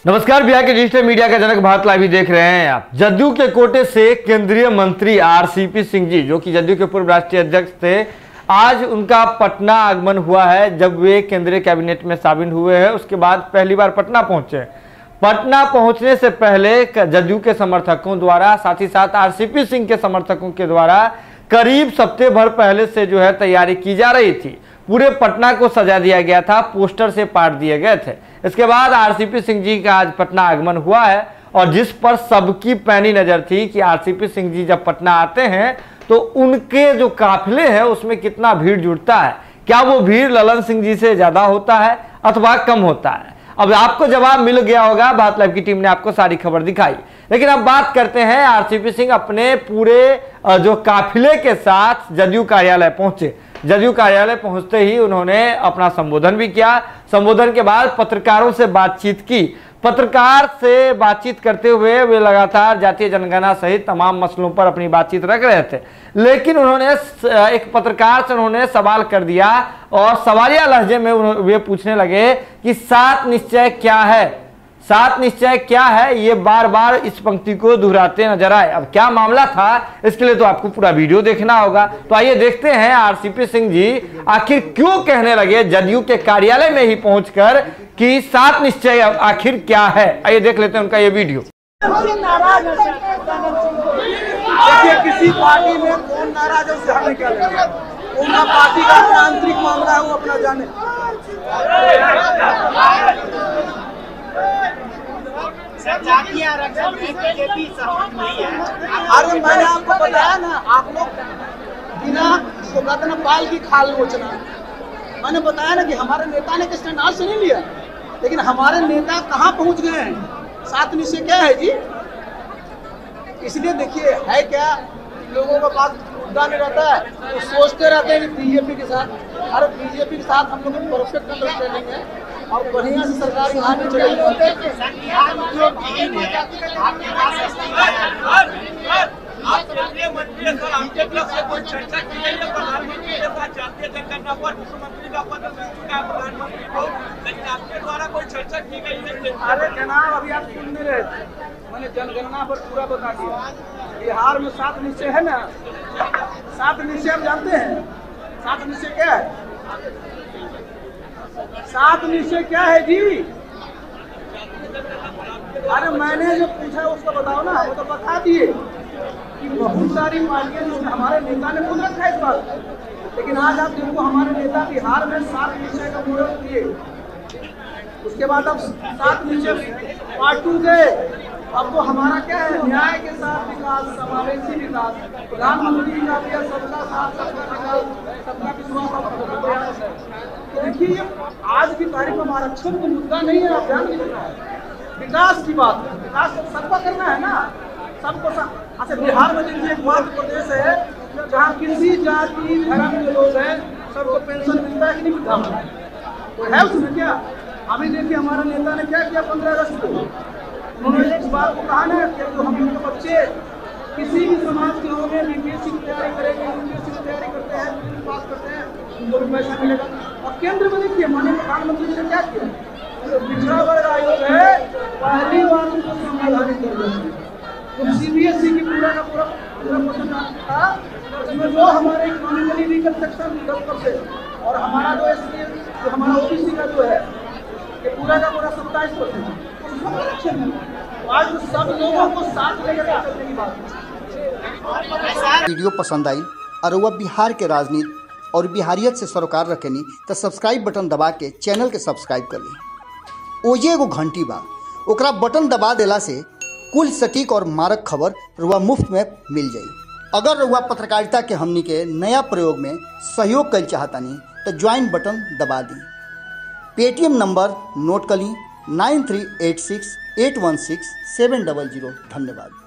नमस्कार, बिहार के digital media का जनक भारत लाइव देख रहे हैं आप। जदयू के कोटे से केंद्रीय मंत्री आरसीपी सिंह जी, जो कि जदयू के पूर्व राष्ट्रीय अध्यक्ष थे, आज उनका पटना आगमन हुआ है। जब वे केंद्रीय कैबिनेट में शामिल हुए हैं, उसके बाद पहली बार पटना पहुंचे। पटना पहुंचने से पहले जदयू के समर्थकों द्वारा, साथ ही साथ आरसीपी सिंह के समर्थकों के द्वारा करीब हफ्ते भर पहले से जो है तैयारी की जा रही थी। पूरे पटना को सजा दिया गया था, पोस्टर से पाट दिए गए थे। इसके बाद आरसीपी सिंह जी का आज पटना आगमन हुआ है और जिस पर सबकी पैनी नजर थी कि आरसीपी सिंह जी जब पटना आते हैं तो उनके जो काफिले हैं उसमें कितना भीड़ जुड़ता है। क्या वो भीड़ ललन सिंह जी से ज्यादा होता है अथवा कम होता है? अब आपको जवाब मिल गया होगा। भारत लाइव की टीम ने आपको सारी खबर दिखाई। लेकिन अब बात करते हैं, आरसीपी सिंह अपने पूरे जो काफिले के साथ जदयू कार्यालय पहुंचे। जदयू कार्यालय पहुंचते ही उन्होंने अपना संबोधन भी किया। संबोधन के बाद पत्रकारों से बातचीत की। पत्रकार से बातचीत करते हुए वे लगातार जातीय जनगणना सहित तमाम मसलों पर अपनी बातचीत रख रहे थे। लेकिन उन्होंने एक पत्रकार से उन्होंने सवाल कर दिया और सवालिया लहजे में वे पूछने लगे कि 7 निश्चय क्या है। 7 निश्चय क्या है, ये बार बार इस पंक्ति को दोहराते नजर आए। अब क्या मामला था, इसके लिए तो आपको पूरा वीडियो देखना होगा। तो आइए देखते हैं आरसीपी सिंह जी आखिर क्यों कहने लगे जदयू के कार्यालय में ही पहुंचकर कि 7 निश्चय आखिर क्या है। आइए देख लेते हैं उनका ये वीडियो। देखिए, किसी पार्टी में कौन नाराज है उससे हमें क्या लगेगा। उनका पार्टी का आंतरिक मामला है, वो अपना जाने। अरे मैंने आपको बताया ना, आप लोग बिना तो कहते ना बाल की खाल नोचना। मैंने बताया ना कि हमारे नेता ने किसने नाच से नहीं लिया, लेकिन हमारे नेता कहाँ पहुँच गए हैं। 7 निश्चय क्या है जी? इसलिए देखिए, है क्या, लोगों का पास मुद्दा नहीं रहता है, तो सोचते रहते हैं बीजेपी के साथ। अरे बीजेपी के साथ हम लोग परफेक्ट अंडरस्टैंडिंग है और बढ़िया से सरकार यहाँ भी चलेगी। अरे जनाब, अभी आप सुन नहीं रहे थे, मैंने जनगणना पर पूरा बता दिया। बिहार में 7 निश्चय है ना। 7 निश्चय आप जानते हैं? 7 निश्चय क्या है? 7 निश्चय क्या है जी? अरे मैंने जो पूछा उसको बताओ ना। वो तो बता दिए कि बहुत सारी पार्टियां, जिसमें हमारे नेता ने खुद रखा है इस बात। लेकिन आज आप देखो, हमारे नेता बिहार में 7 निश्चय का पूरा किए। उसके बाद अब 7 निश्चय पार्ट 2 गए। अब तो हमारा क्या है, न्याय के साथ विकास, समावेशी विकास। प्रधानमंत्री जी का दिया सबका साथ सबका विकास, सबका विश्वास। तो देखिए, आज की तारीख में आरक्षण का मुद्दा नहीं है, आप ध्यान रखना है। विकास की बात है, विकास सबका करना है ना, सबको। अच्छा, बिहार में देखिए एकमात्र प्रदेश है जहाँ किसी जाति धर्म के लोग हैं सबको पेंशन मिलता है कि नहीं मिलता? तो है उसमें क्या? अभी देखिए हमारे नेता ने क्या किया 15 अगस्त को। उन्होंने इस बात को कहा ना कि जो हम लोग बच्चे किसी भी समाज के होंगे, बीपीएससी की तैयारी करेंगे, यूपीएससी की तैयारी करते हैं, पास करते हैं, उनको भी पैसा मिलेगा। और केंद्र में देखिए माननीय प्रधानमंत्री ने क्या किया, जो पिछड़ा वर्ग आयोग है पहली बार उनको संवैधानिक दर्जा दिया। तो सीबीएसई की पूरा का पूरा क्वेश्चन था, उसमें जो हमारे इकोनॉमिकली वीकर सेक्शन 10% और हमारा जो एससी, जो हमारा ओबीसी का जो है, ये पूरा का पूरा 27%। आज सब लोगों को साथ लेकर चलने की बात है। वीडियो पसंद आई और वह बिहार के राजनीति और बिहारियत से सरोकार रखेनी तो सब्सक्राइब बटन दबा के चैनल के सब्सक्राइब कर ली। ओजे एगो घंटी बा, ओकरा बटन दबा देला से कुल सटीक और मारक खबर रुआ मुफ्त में मिल जाई। अगर रुआ पत्रकारिता के हमनी के नया प्रयोग में सहयोग कर चाहतानी तो ज्वाइन बटन दबा दी। पेटीएम नंबर नोट कर ली 9386816700। धन्यवाद।